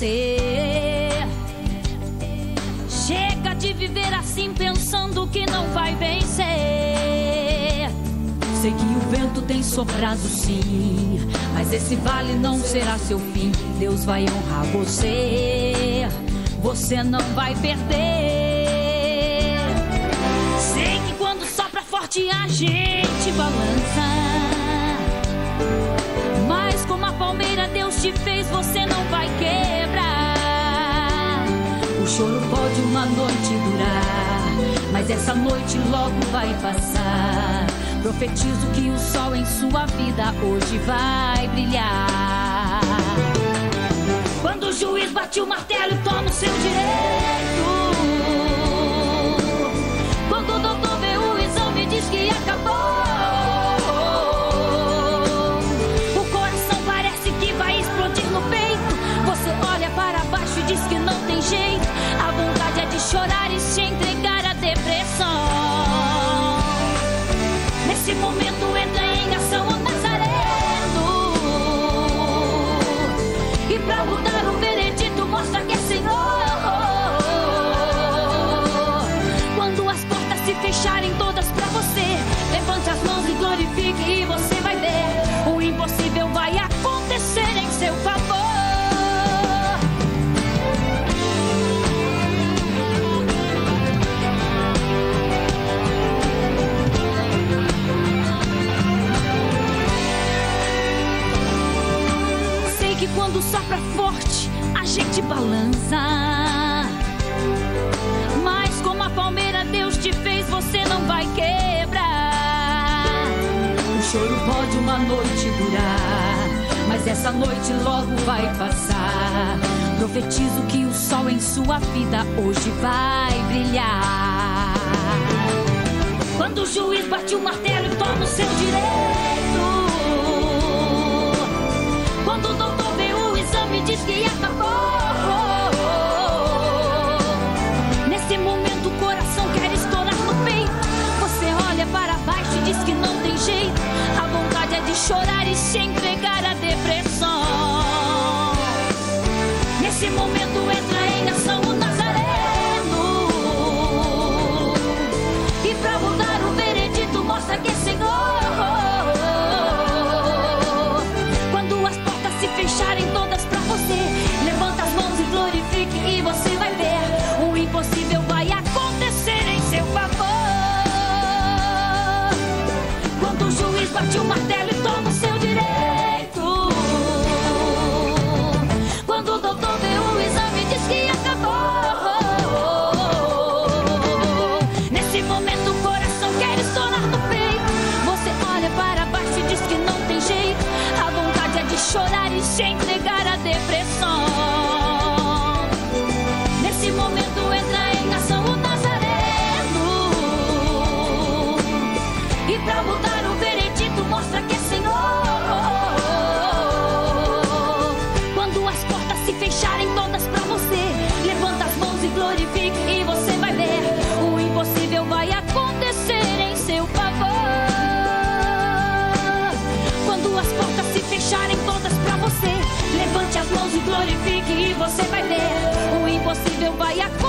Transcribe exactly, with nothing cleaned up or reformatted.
você. Chega de viver assim pensando que não vai vencer. Sei que o vento tem soprado sim, mas esse vale não será seu fim. Deus vai honrar você, você não vai perder. Sei que quando sopra forte a gente balança, mas como a palmeira Deus te fez, você não vai quebrar. O choro pode uma noite durar, mas essa noite logo vai passar. Profetizo que o sol em sua vida hoje vai brilhar. Quando o juiz bate o martelo e toma o seu direito, quando o doutor vê o exame e diz que acabou, o coração parece que vai explodir no peito. Você olha para baixo e diz que não tem jeito. A vontade é de chorar e se entregar à depressão. Nesse momento entra em ação o Nazareno, e pra mudar o veredito mostra que é Senhor. Quando as portas se fecharem todas pra você, levante as mãos e glorifique e você vai ver. O impossível vai acontecer em seu favor. Que quando sopra forte a gente balança, mas como a palmeira Deus te fez, você não vai quebrar. O choro pode uma noite durar, mas essa noite logo vai passar. Profetizo que o sol em sua vida hoje vai brilhar. Quando o juiz bate o martelo e toma o seu direito, quando o doutor me diz que acabou, nesse momento o coração quer estourar no peito. Você olha para baixo e diz que não tem jeito. A vontade é de chorar e se entregar à depressão. Nesse momento entra em ação o Nazareno, e pra mudar o veredito mostra que é Senhor. Quando as portas se fecharem todas pra você, levanta as mãos e glorifique e você vai ver. O impossível vai acontecer em seu favor. Quando o juiz bate o martelo e toma o seu direito, quando o doutor vê o exame e diz que acabou, nesse momento o coração quer estourar no peito. Você olha para baixo e diz que não tem jeito. A vontade é de chorar e se entregar à depressão. Nesse momento entra em ação o Nazareno, e pra mudar o veredito mostra que é Senhor. Quando as portas se fecharem todas pra você, levanta as mãos e glorifique e você vai ver. O impossível vai acontecer em seu favor. Quando as portas se fecharem todas pra você, levante as mãos e glorifique e você vai ver. O impossível vai acontecer.